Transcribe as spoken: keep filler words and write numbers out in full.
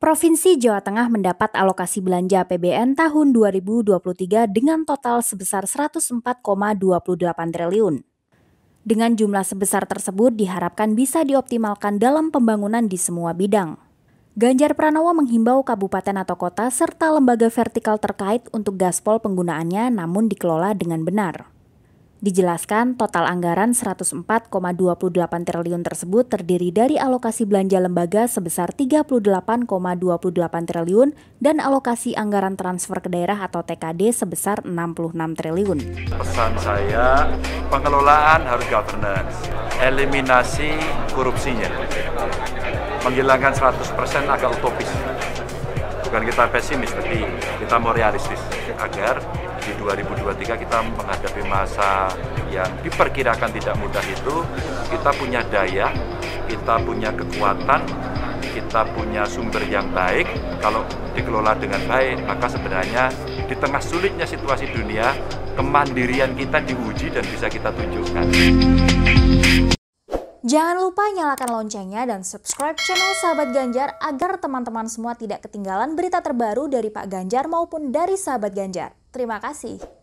Provinsi Jawa Tengah mendapat alokasi belanja A P B N tahun dua ribu dua puluh tiga dengan total sebesar seratus empat koma dua delapan triliun. Dengan jumlah sebesar tersebut diharapkan bisa dioptimalkan dalam pembangunan di semua bidang. Ganjar Pranowo menghimbau kabupaten atau kota serta lembaga vertikal terkait untuk gaspol penggunaannya namun dikelola dengan benar. Dijelaskan, total anggaran seratus empat koma dua delapan triliun tersebut terdiri dari alokasi belanja lembaga sebesar tiga puluh delapan koma dua delapan triliun dan alokasi anggaran transfer ke daerah atau T K D sebesar enam puluh enam triliun. Pesan saya, pengelolaan harus governance, eliminasi korupsinya. Menghilangkan seratus persen agak utopis. Bukan kita pesimis, tapi kita mau realistis agar di dua ribu dua puluh tiga kita menghadapi masa yang diperkirakan tidak mudah itu, kita punya daya, kita punya kekuatan, kita punya sumber yang baik. Kalau dikelola dengan baik, maka sebenarnya di tengah sulitnya situasi dunia, kemandirian kita diuji dan bisa kita tunjukkan. Jangan lupa nyalakan loncengnya dan subscribe channel Sahabat Ganjar agar teman-teman semua tidak ketinggalan berita terbaru dari Pak Ganjar maupun dari Sahabat Ganjar. Terima kasih.